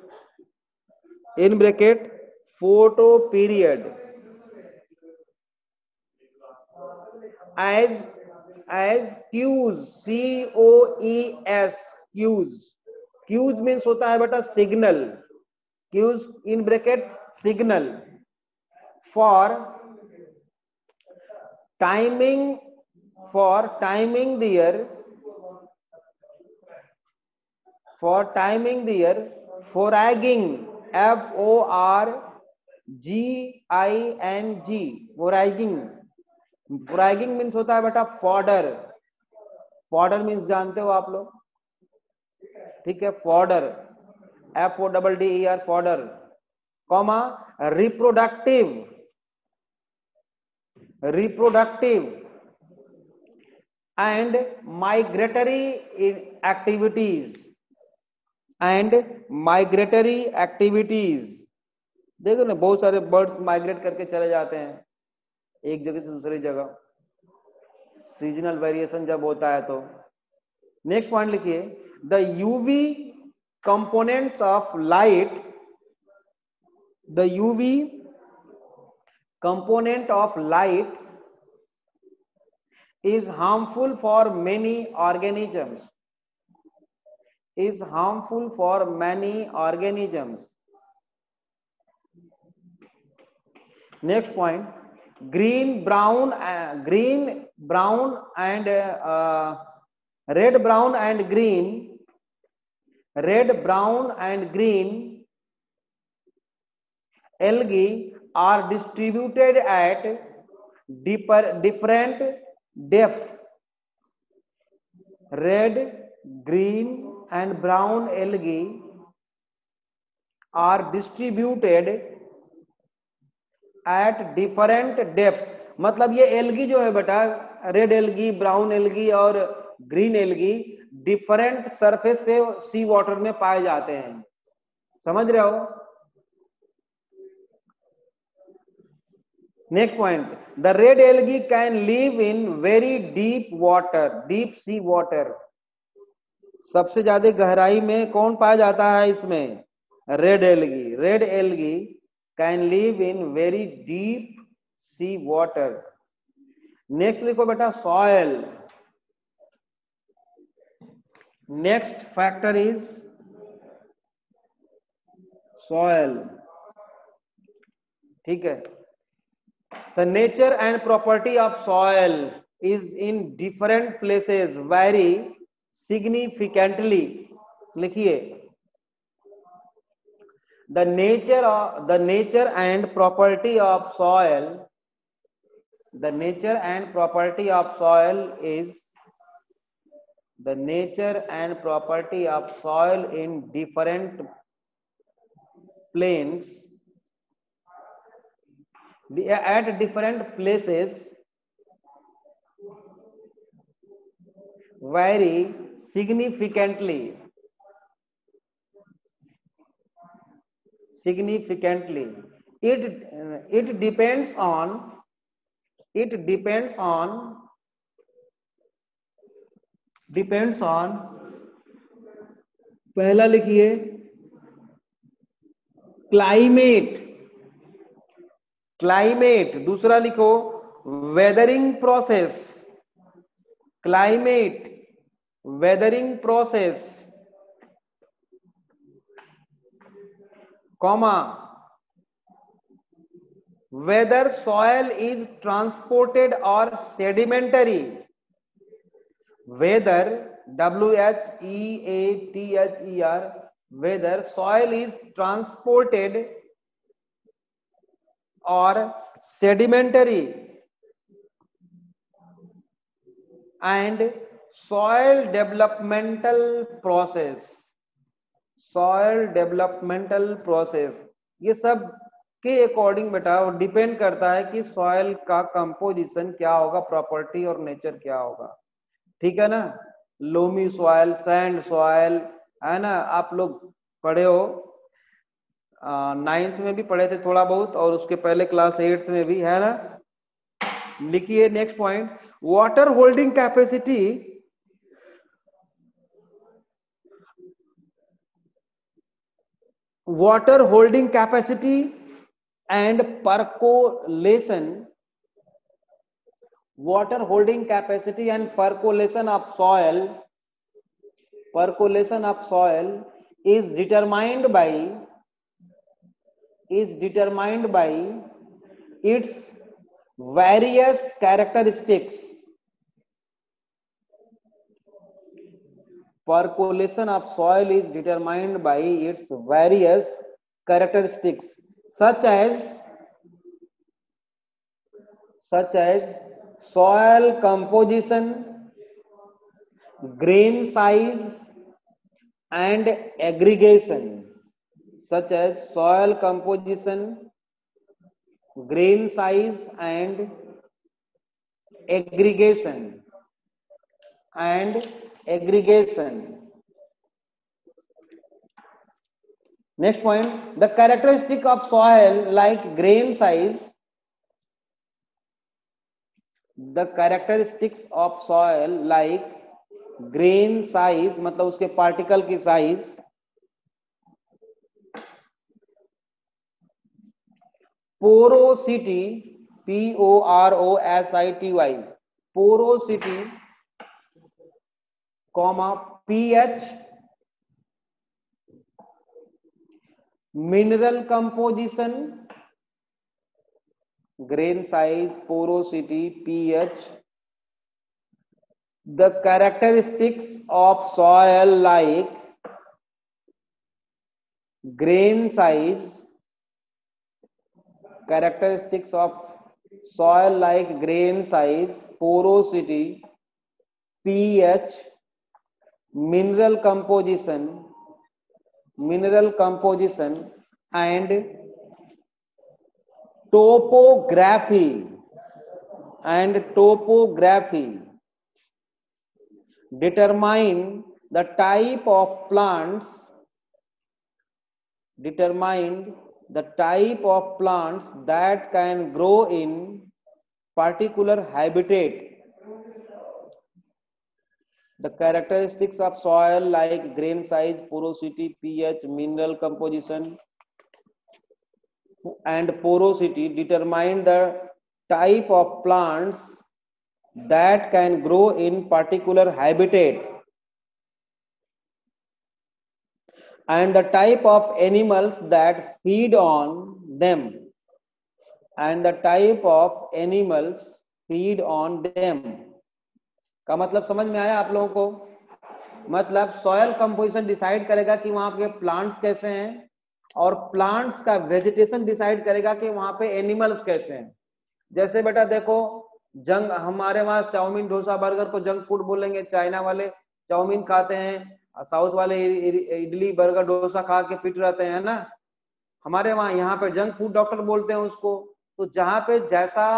A: in bracket photo period, as as cues, c o e s, cues, cues means होता है बेटा signal, cues in bracket signal for timing, for timing their for timing their foraging, f o r g i n g, foraging, foraging means होता है बेटा fodder, fodder means जानते हो आप लोग, ठीक है, fodder, F O double D E R, fodder, comma reproductive, reproductive and migratory activities, and migratory activities, देखो ना बहुत सारे बर्ड्स माइग्रेट करके चले जाते हैं एक जगह से दूसरी जगह, सीजनल वेरिएशन जब होता है तो। नेक्स्ट पॉइंट लिखिए, the UV components of light, the UV component of light is harmful for many organisms, is harmful for many organisms. Next point, green brown uh, green brown and uh, red brown and green red brown and green algae are distributed at deeper different depth. Red, green and brown algae are distributed at different depth. मतलब ये algae जो है बेटा, red algae, brown algae और green algae different surface पे sea water में पाए जाते हैं। समझ रहे हो? Next point, the red algae can live in very deep water, deep sea water. सबसे ज्यादा गहराई में कौन पाया जाता है इसमें? Red algae. Red algae can live in very deep sea water. Next लिखो बेटा, soil. Next factor is soil. ठीक है, the nature and property of soil is in different places vary significantly. लिखिए, the nature of the nature and property of soil, the nature and property of soil is the nature and property of soil in different planes at different places vary significantly significantly it it depends on it depends on depends on पहला लिखिए climate, climate. दूसरा लिखो weathering process, climate, weathering process, comma weather soil is transported और sedimentary. Weather, W H E A T H E R, weather soil is transported or sedimentary and soil developmental process, soil developmental process, ये सब के according बेटा depend करता है कि soil का composition क्या होगा, प्रॉपर्टी और नेचर क्या होगा। ठीक है ना? लोमी सॉइल, सैंड सॉइल, है ना? आप लोग पढ़े हो, नाइन्थ में भी पढ़े थे थोड़ा बहुत, और उसके पहले क्लास एट्थ में भी, है ना? लिखिए next point, water holding capacity, water holding capacity and percolation, water holding capacity and percolation of soil, percolation of soil is determined by is determined by its various characteristics. Percolation of soil is determined by its various characteristics such as such as soil composition, grain size and aggregation, such as soil composition, grain size and aggregation and aggregation. Next point, the characteristic of soil like grain size, the characteristics of soil like grain size, मतलब उसके particle की size, porosity, P O R O S I T Y, porosity, comma pH, mineral composition, grain size, porosity, pH, the characteristics of soil like grain size, characteristics of soil like grain size, porosity, pH, mineral composition, mineral composition and topography, and topography determine the type of plants, determine the type of plants that can grow in particular habitat. The characteristics of soil like grain size, porosity, pH, mineral composition and porosity determine the type of plants that can grow in particular habitat, and the type of animals that feed on them, and the type of animals feed on them. का मतलब समझ में आया आप लोगों को? मतलब soil composition decide करेगा कि वहां पे प्लांट्स कैसे हैं, और प्लांट्स का वेजिटेशन डिसाइड करेगा कि वहां पे एनिमल्स कैसे हैं। जैसे बेटा देखो, जंग हमारे वहां चाउमीन, डोसा, बर्गर को जंक फूड बोलेंगे, चाइना वाले चाउमीन खाते हैं, साउथ वाले इडली बर्गर डोसा खा के फिट रहते हैं ना। हमारे वहां यहाँ पे जंक फूड डॉक्टर बोलते हैं उसको। तो जहाँ पे जैसा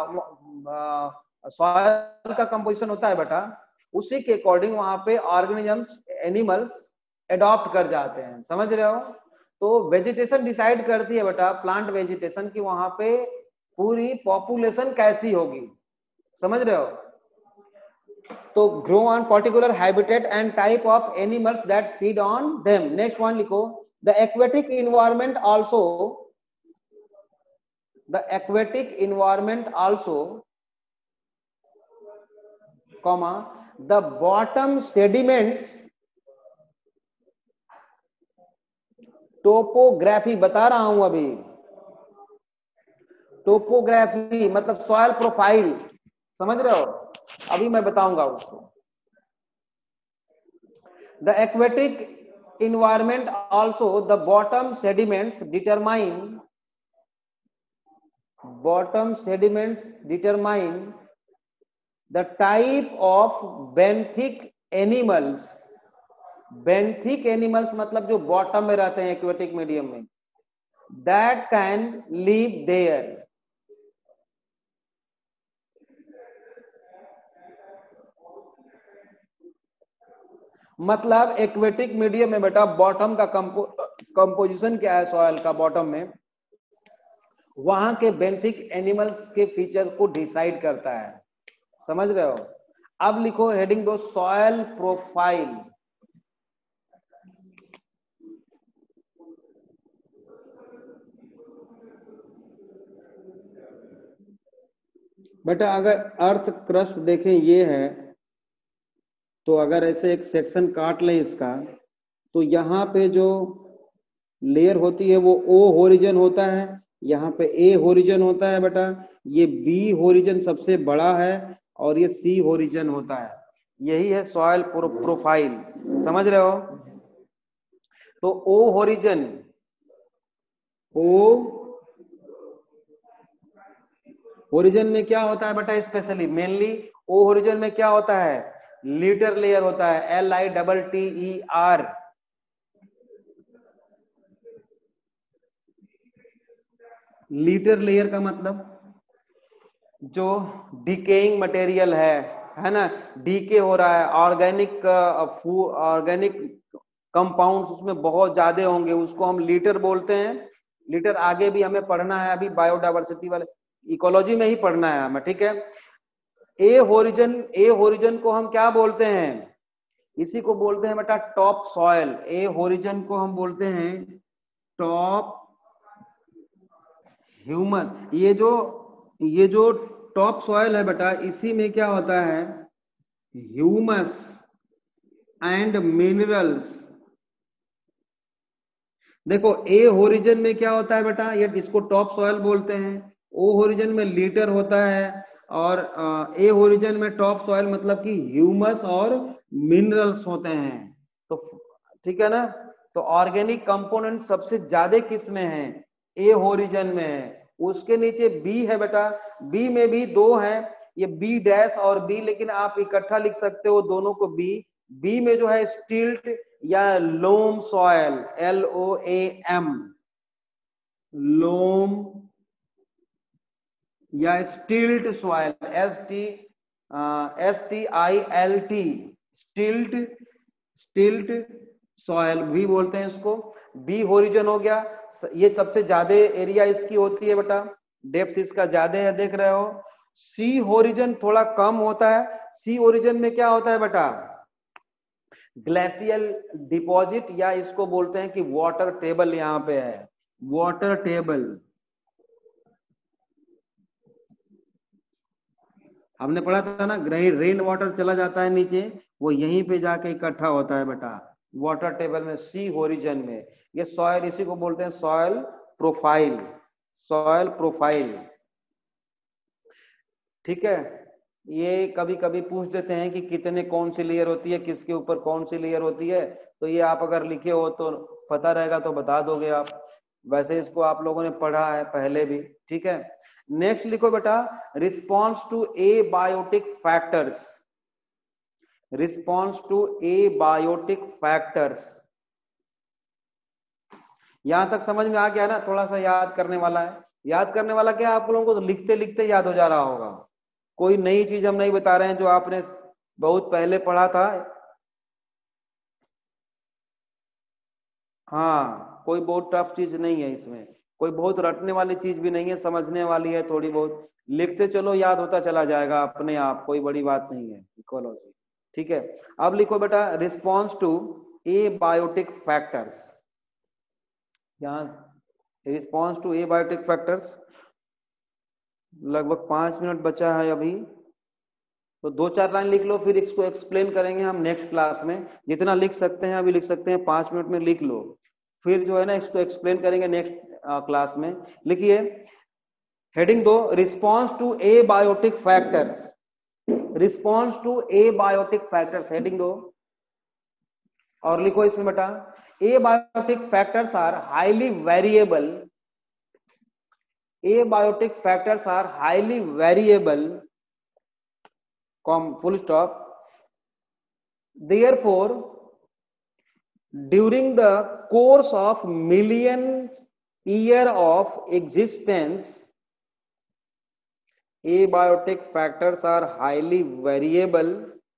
A: सॉइल का कंपोजिशन होता है बेटा, उसी के अकॉर्डिंग वहां पे ऑर्गेनिजम्स, एनिमल्स एडॉप्ट कर जाते हैं। समझ रहे हो? तो वेजिटेशन डिसाइड करती है बेटा, प्लांट वेजिटेशन, की वहां पे पूरी पॉपुलेशन कैसी होगी। समझ रहे हो? तो grow on particular habitat and type of animals that feed on them. Next one लिखो, the aquatic environment also, the aquatic environment also, comma the bottom sediments, topography बता रहा हूं अभी, टोपोग्राफी मतलब सॉइल प्रोफाइल। समझ रहे हो? अभी मैं बताऊंगा उसको। The aquatic environment also, the bottom sediments determine, bottom sediments determine the type of benthic animals, benthic animals मतलब जो बॉटम में रहते हैं एक्वेटिक मीडियम में, that can live there। मतलब एक्वेटिक मीडियम में बेटा बॉटम का कंपो कंपोजिशन क्या है सॉइल का बॉटम में, वहां के बेंथिक एनिमल्स के फीचर को डिसाइड करता है। समझ रहे हो? अब लिखो हेडिंग दो, सॉइल प्रोफाइल। बेटा अगर अर्थ क्रस्ट देखें ये है, तो अगर ऐसे एक सेक्शन काट लें इसका, तो यहाँ पे जो लेयर होती है वो ओ होरिजन होता है, यहाँ पे ए होरिजन होता है बेटा, ये बी होरिजन सबसे बड़ा है और ये सी होरिजन होता है। यही है सॉइल प्रो, प्रोफाइल। समझ रहे हो? तो ओ होरिजन, ओ होरिजन में क्या होता है बेटा, स्पेशली मेनली ओ होरिजन में क्या होता है, लीटर लेयर होता है, L I double T E R. Litter layer का मतलब जो डिकेइंग मटेरियल है है ना, डीके हो रहा है, ऑर्गेनिक ऑर्गेनिक कंपाउंड्स उसमें बहुत ज्यादा होंगे, उसको हम लीटर बोलते हैं। लीटर आगे भी हमें पढ़ना है, अभी बायोडाइवर्सिटी वाले इकोलॉजी में ही पढ़ना है हमें, ठीक है। ए होरिजन, ए होरिजन को हम क्या बोलते हैं? इसी को बोलते हैं बेटा टॉप सॉइल। ए होरिजन को हम बोलते हैं टॉप ह्यूमस। ये जो ये जो टॉप सॉइल है बेटा, इसी में क्या होता है? Humus and minerals. देखो ए होरिजन में क्या होता है बेटा, ये इसको टॉप सॉइल बोलते हैं। ओ होरिजन में लीटर होता है, और ए होरिजन में टॉप सॉइल मतलब कि ह्यूमस और मिनरल्स होते हैं। तो ठीक है ना? तो ऑर्गेनिक कंपोनेंट सबसे ज्यादा किस में है? ए होरिजन में है। उसके नीचे बी है बेटा, बी में भी दो है, ये बी डैश और बी, लेकिन आप इकट्ठा लिख सकते हो दोनों को बी। बी में जो है स्टिल्ट या loam soil, L O A M, loam या stilt soil, S T S T I L T, stilt, stilt soil भी बोलते हैं इसको। बी होरिजन हो गया, ये सबसे ज्यादा एरिया इसकी होती है बेटा, डेप्थ इसका ज्यादा है, देख रहे हो। सी होरिजन थोड़ा कम होता है। सी होरिजन में क्या होता है बेटा? ग्लेशियल डिपॉजिट, या इसको बोलते हैं कि वाटर टेबल, यहां पे है वाटर टेबल। हमने पढ़ा था ना, रेन वाटर चला जाता है नीचे, वो यहीं पे जाके इकट्ठा होता है बेटा वाटर टेबल में, सी होरिजन में। ये सॉयल, इसी को बोलते हैं सॉयल प्रोफाइल, सॉयल प्रोफाइल। ठीक है, ये कभी कभी पूछ देते हैं कि कितने कौन सी लेयर होती है, किसके ऊपर कौन सी लेयर होती है, तो ये आप अगर लिखे हो तो पता रहेगा तो बता दोगे आप। वैसे इसको आप लोगों ने पढ़ा है पहले भी। ठीक है, नेक्स्ट लिखो बेटा, response to abiotic factors, response to abiotic factors. यहां तक समझ में आ गया ना? थोड़ा सा याद करने वाला है। याद करने वाला क्या, आप लोगों को तो लिखते लिखते याद हो जा रहा होगा। कोई नई चीज हम नहीं बता रहे हैं जो आपने बहुत पहले पढ़ा था। हाँ, कोई बहुत टफ चीज नहीं है इसमें, कोई बहुत रटने वाली चीज भी नहीं है, समझने वाली है थोड़ी बहुत। लिखते चलो, याद होता चला जाएगा अपने आप, कोई बड़ी बात नहीं है इकोलॉजी। ठीक है, अब लिखो बेटा, response to abiotic factors. यहाँ response to abiotic factors, लगभग पांच मिनट बचा है अभी, तो दो चार लाइन लिख लो, फिर इसको एक्सप्लेन करेंगे हम नेक्स्ट क्लास में। जितना लिख सकते हैं अभी लिख सकते हैं, पांच मिनट में लिख लो, फिर जो है ना इसको एक्सप्लेन करेंगे नेक्स्ट क्लास में। लिखिए, हेडिंग दो, response to abiotic factors, response to abiotic factors, heading दो। और लिखो इसमें बेटा, abiotic factors are highly variable, abiotic factors are highly variable, full stop. Therefore, during the course of millions year of existence, abiotic factors are highly variable.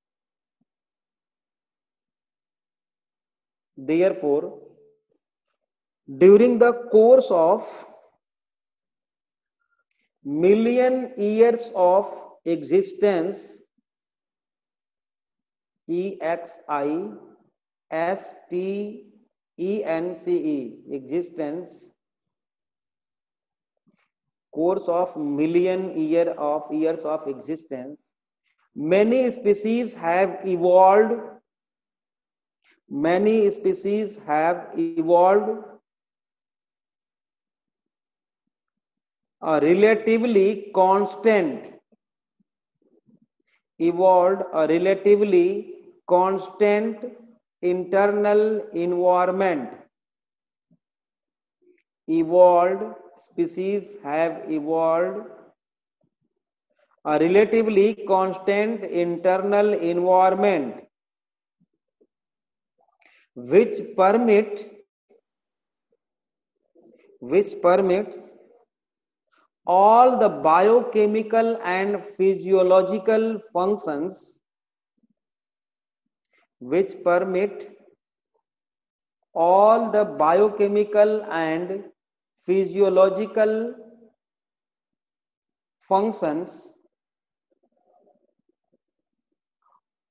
A: Therefore, during the course of million years of existence, E X I S T E N C E, existence, course of million year of years of existence, many species have evolved, many species have evolved a relatively constant, evolved a relatively constant internal environment, evolved species have evolved a relatively constant internal environment which permits which permits all the biochemical and physiological functions which permit all the biochemical and physiological functions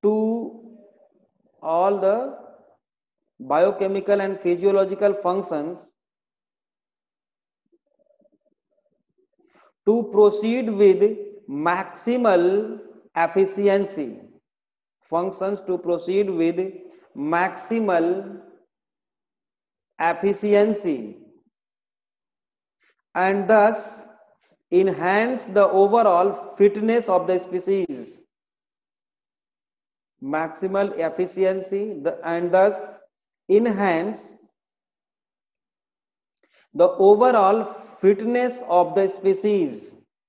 A: to all the biochemical and physiological functions to proceed with maximal efficiency. Functions to proceed with maximal efficiency and thus enhance the overall fitness of the species. Maximal efficiency and thus enhance the overall fitness of the species.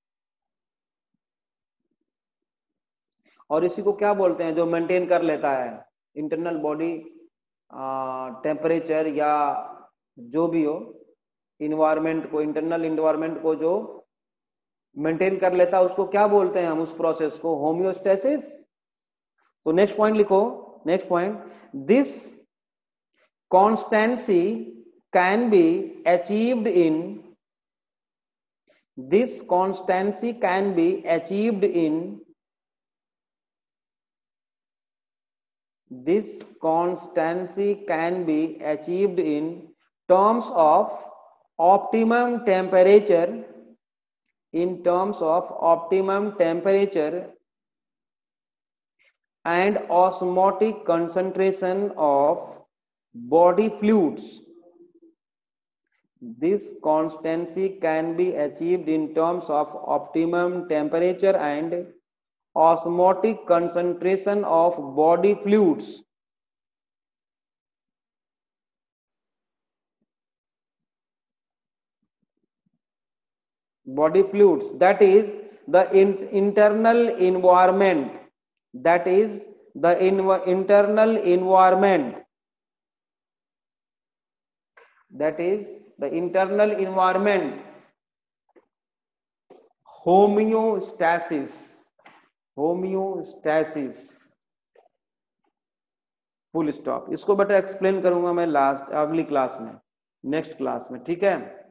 A: और इसी को क्या बोलते हैं जो maintain कर लेता है इंटरनल बॉडी टेम्परेचर या जो भी हो इन्वायरमेंट को, इंटरनल इन्वायरमेंट को जो मेंटेन कर लेता है उसको क्या बोलते हैं हम उस प्रोसेस को? होम्योस्टेसिस। तो नेक्स्ट पॉइंट लिखो, next point, this constancy can be achieved in this constancy can be achieved in This constancy can be achieved in terms of optimum temperature, in terms of optimum temperature and osmotic concentration of body fluids. This constancy can be achieved in terms of optimum temperature and osmotic concentration of body fluids. Body fluids, that is the in, internal environment, that is the in, internal environment, that is the internal environment. Homeostasis, homeostasis, full stop. इसको बेटा explain करूंगा मैं last अगली class में, next class में, ठीक है।